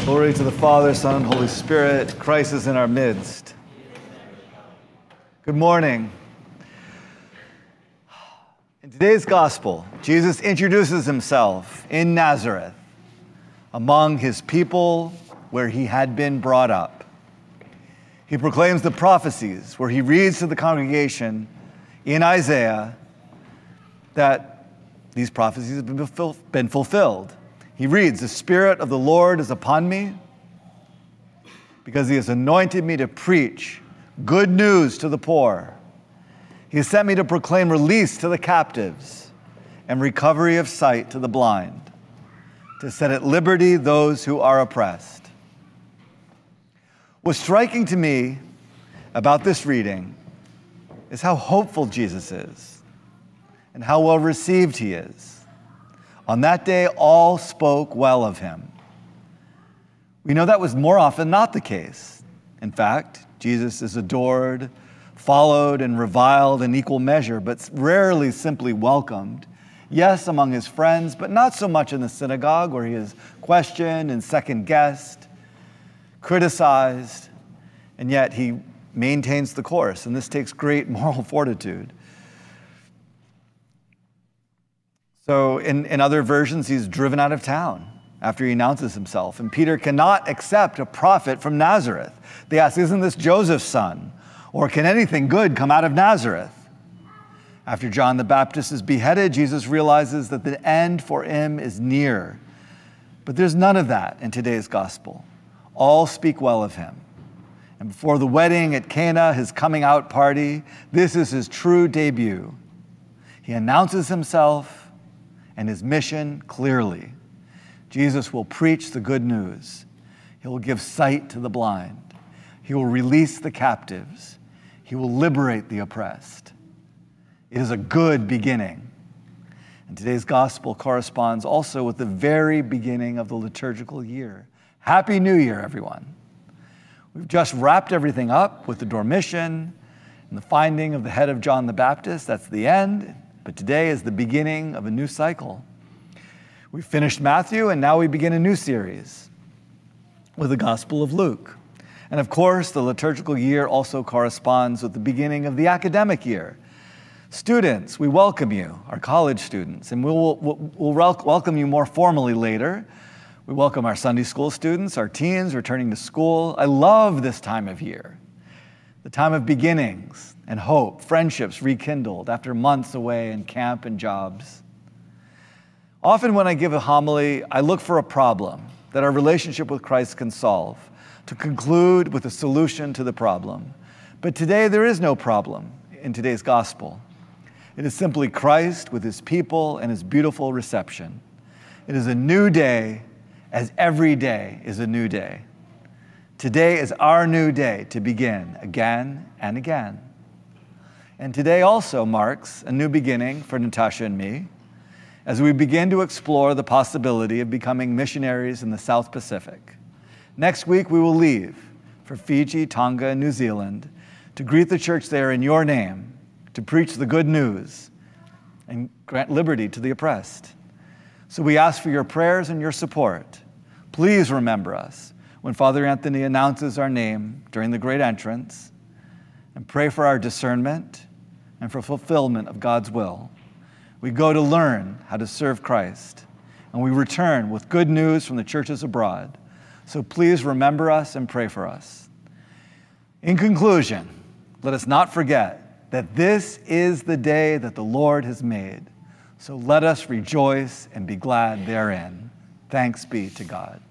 Glory to the Father, Son, and Holy Spirit. Christ is in our midst. Good morning. In today's gospel, Jesus introduces himself in Nazareth among his people where he had been brought up. He proclaims the prophecies where he reads to the congregation in Isaiah that these prophecies have been fulfilled. He reads, "The Spirit of the Lord is upon me because he has anointed me to preach good news to the poor. He has sent me to proclaim release to the captives and recovery of sight to the blind, to set at liberty those who are oppressed." What's striking to me about this reading is how hopeful Jesus is and how well received he is. On that day, all spoke well of him. We know that was more often not the case. In fact, Jesus is adored, followed, and reviled in equal measure, but rarely simply welcomed. Yes, among his friends, but not so much in the synagogue where he is questioned and second-guessed, criticized, and yet he maintains the course, and this takes great moral fortitude. So in other versions, he's driven out of town after he announces himself. And Peter cannot accept a prophet from Nazareth. They ask, "Isn't this Joseph's son? Or can anything good come out of Nazareth?" After John the Baptist is beheaded, Jesus realizes that the end for him is near. But there's none of that in today's gospel. All speak well of him. And before the wedding at Cana, his coming out party, this is his true debut. He announces himself and his mission clearly. Jesus will preach the good news. He will give sight to the blind. He will release the captives. He will liberate the oppressed. It is a good beginning. And today's gospel corresponds also with the very beginning of the liturgical year. Happy New Year, everyone. We've just wrapped everything up with the Dormition and the finding of the head of John the Baptist. That's the end. But today is the beginning of a new cycle. We finished Matthew, and now we begin a new series with the Gospel of Luke. And of course, the liturgical year also corresponds with the beginning of the academic year. Students, we welcome you, our college students, and we'll welcome you more formally later. We welcome our Sunday school students, our teens returning to school. I love this time of year, the time of beginnings and hope, friendships rekindled after months away in camp and jobs. Often when I give a homily, I look for a problem that our relationship with Christ can solve, to conclude with a solution to the problem. But today there is no problem in today's gospel. It is simply Christ with his people and his beautiful reception. It is a new day, as every day is a new day. Today is our new day to begin again and again. And today also marks a new beginning for Natasha and me as we begin to explore the possibility of becoming missionaries in the South Pacific. Next week, we will leave for Fiji, Tonga, and New Zealand to greet the church there in your name, to preach the good news and grant liberty to the oppressed. So we ask for your prayers and your support. Please remember us when Father Anthony announces our name during the great entrance, and pray for our discernment and for fulfillment of God's will. We go to learn how to serve Christ, and we return with good news from the churches abroad. So please remember us and pray for us. In conclusion, let us not forget that this is the day that the Lord has made. So let us rejoice and be glad therein. Thanks be to God.